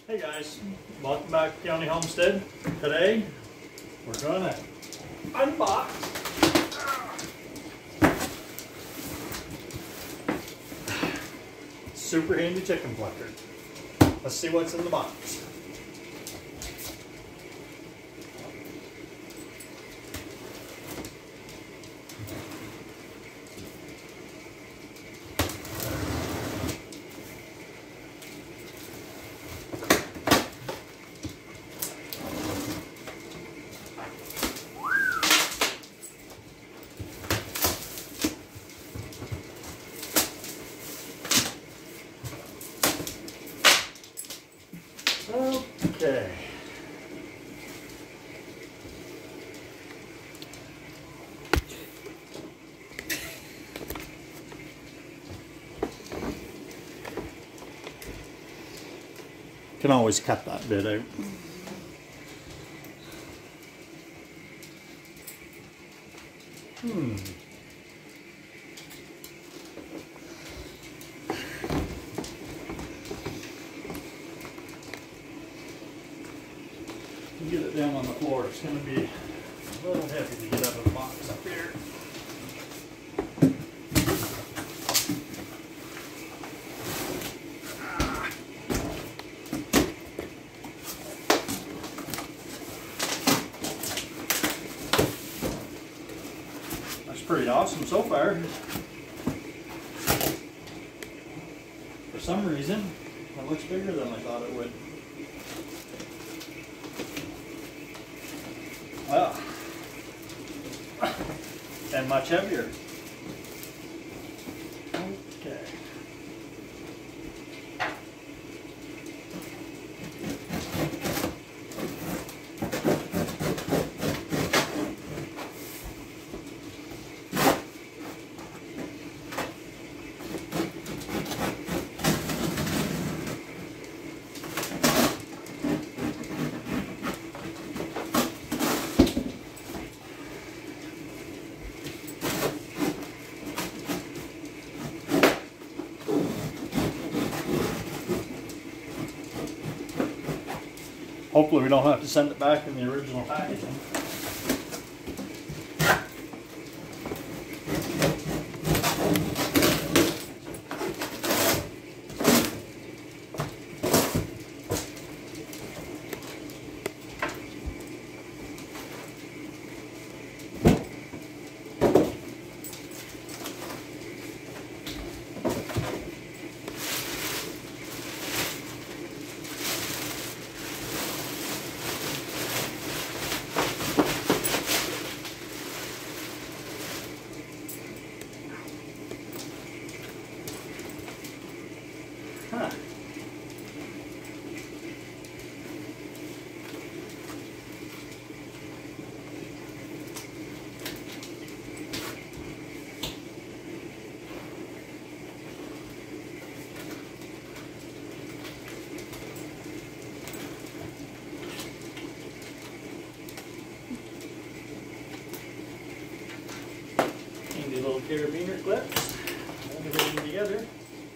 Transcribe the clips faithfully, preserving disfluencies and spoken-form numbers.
Hey guys, welcome back to County Homestead. Today we're gonna unbox super handy chicken plucker. Let's see what's in the box. Okay. Can always cut that bit out. Hmm. Get it down on the floor. It's going to be a little heavy to get out of the box up here. That's pretty awesome so far. For some reason, it looks bigger than I thought it would. Well, and much heavier. Okay. Hopefully we don't have to send it back in the original packaging. Huh. Handy little carabiner clips. Hold everything together.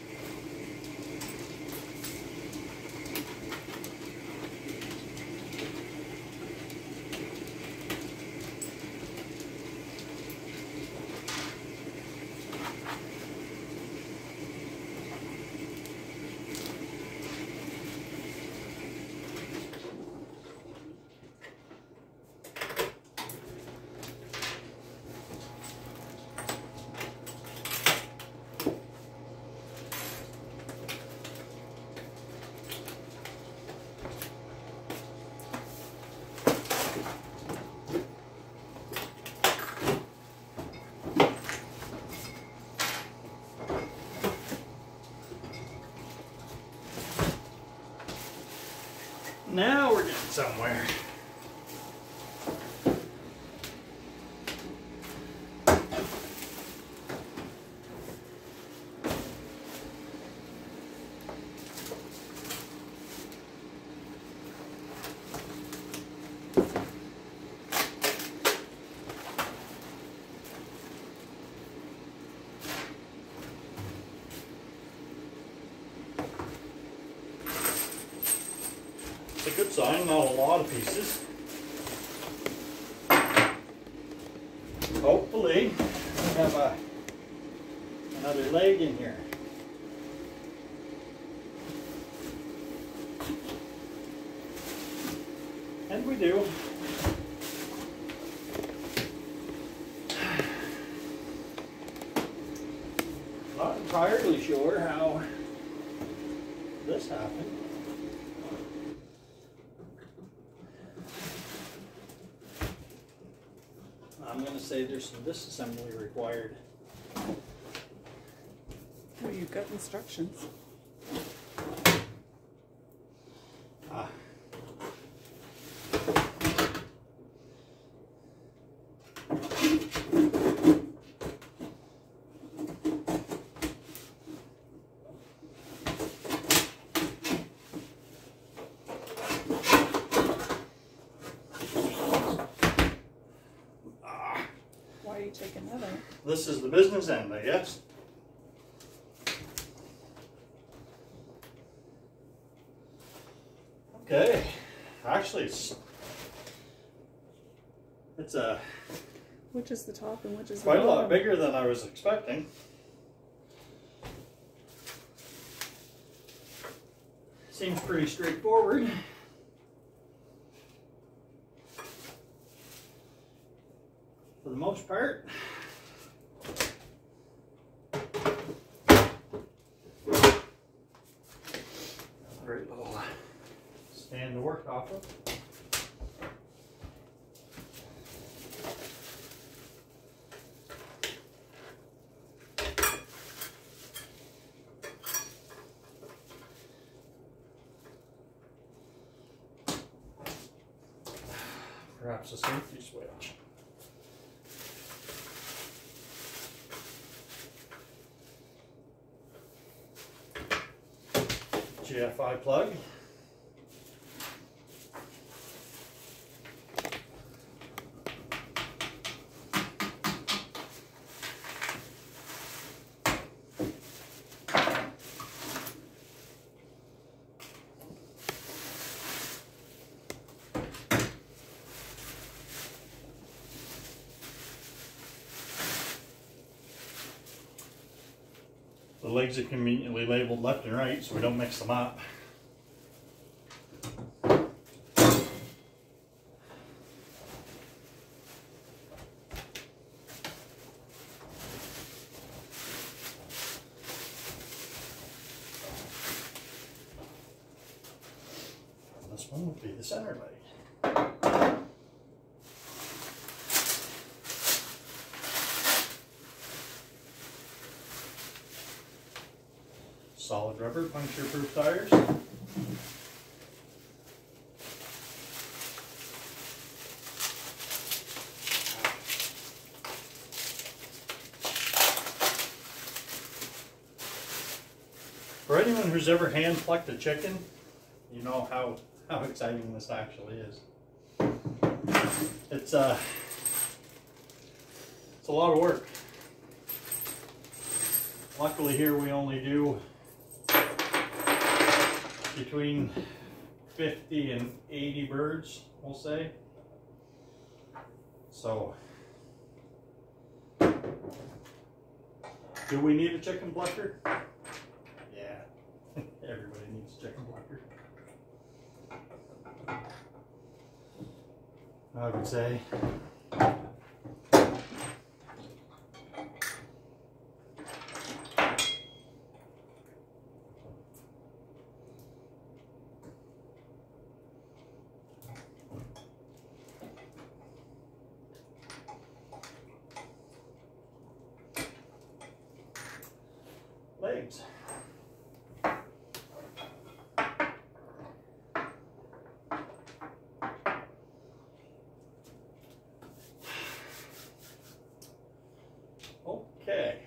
Now we're getting somewhere. a good sign, not a lot of pieces. Hopefully, we have a, another leg in here. And we do. Not entirely sure how this happened. I'm going to say there's some disassembly required. Well, you've got instructions. Ah. Why are you taking that out? This is the business end, I guess. Okay, actually it's it's a Which is the top and which is quite the a lot bottom? bigger than I was expecting. Seems pretty straightforward. For the most part. Great little stand to work off of. Perhaps a safety switch. G F I plug. The legs are conveniently labeled left and right so we don't mix them up. And this one would be the center leg. Solid rubber, puncture-proof tires. For anyone who's ever hand plucked a chicken, you know how, how exciting this actually is. It's, uh, it's a lot of work. Luckily here we only do between fifty and eighty birds, we'll say. So, do we need a chicken plucker? Yeah, everybody needs a chicken plucker. I would say. Legs. Okay.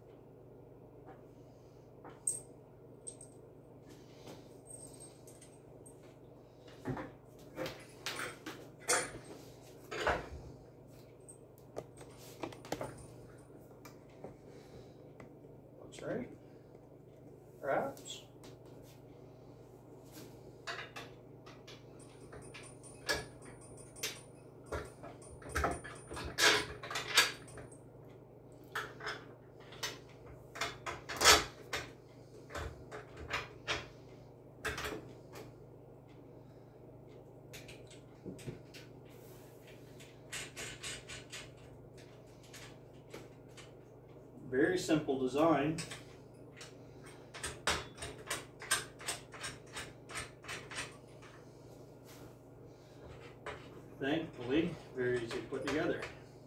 Looks right. Perhaps. Very simple design. Thankfully, very easy to put together.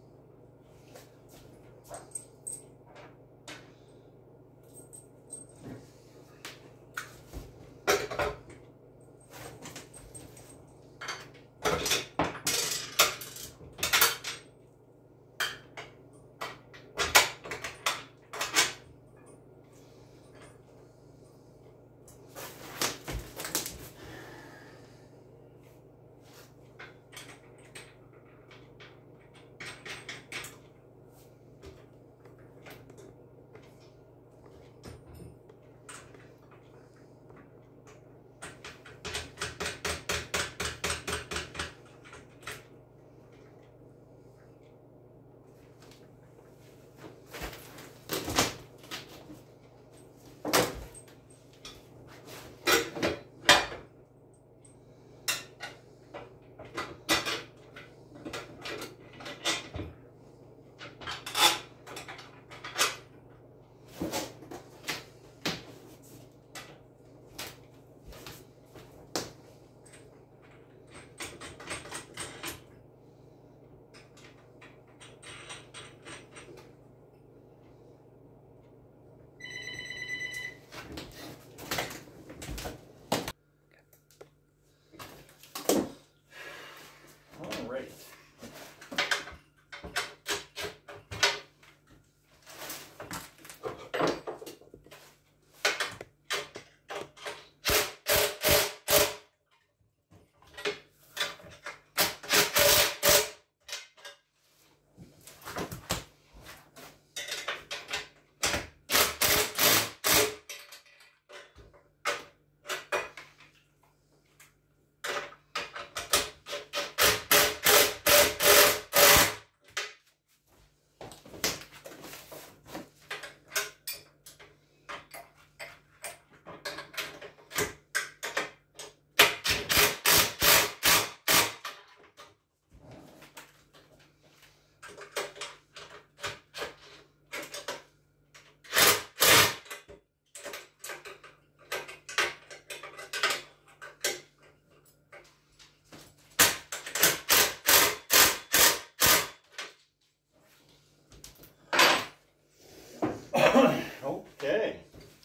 Okay.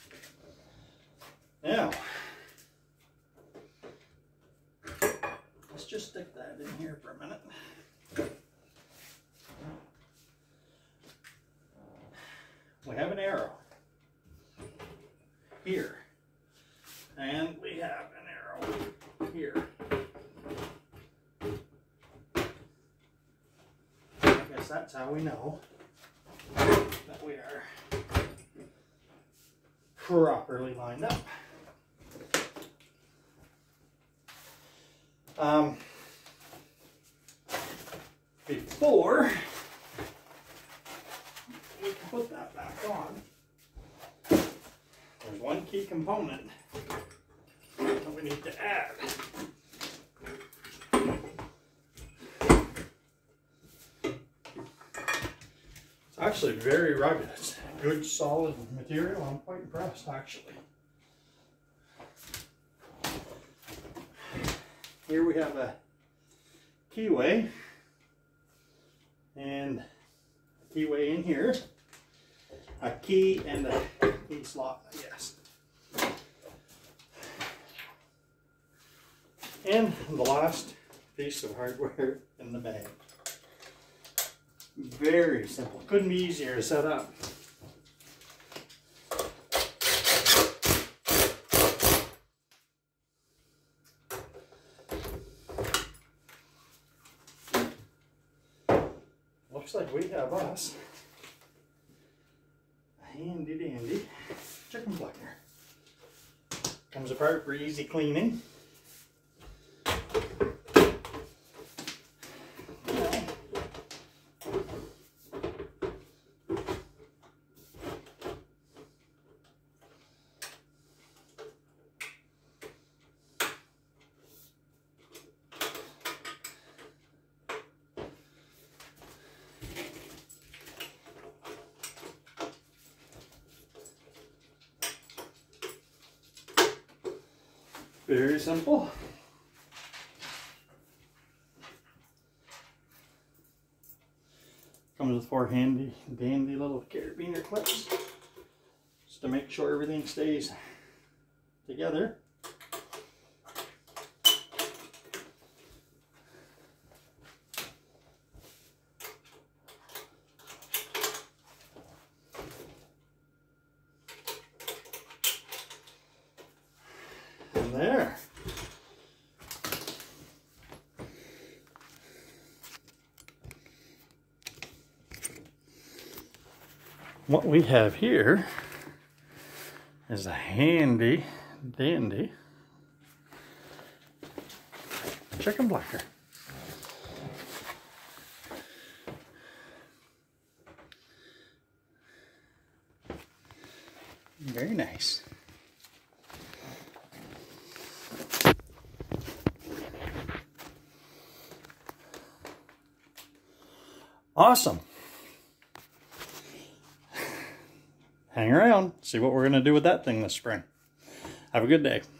Now, let's just stick that in here for a minute. We have an arrow here, and we have an arrow here. I guess that's how we know that we are properly lined up. Um, before we can put that back on, there's one key component that we need to add. It's actually very rugged. It's good solid material. I'm quite impressed, actually. Here we have a keyway, and a keyway in here, a key and a key slot, I guess. And the last piece of hardware in the bag. Very simple. Couldn't be easier to set up. Looks like we have us a handy dandy chicken plucker. Comes apart for easy cleaning. Very simple. Comes with four handy dandy little carabiner clips just to make sure everything stays together. And there. What we have here is a handy dandy chicken plucker. Very nice. Awesome. Hang around, see what we're going to do with that thing this spring. Have a good day.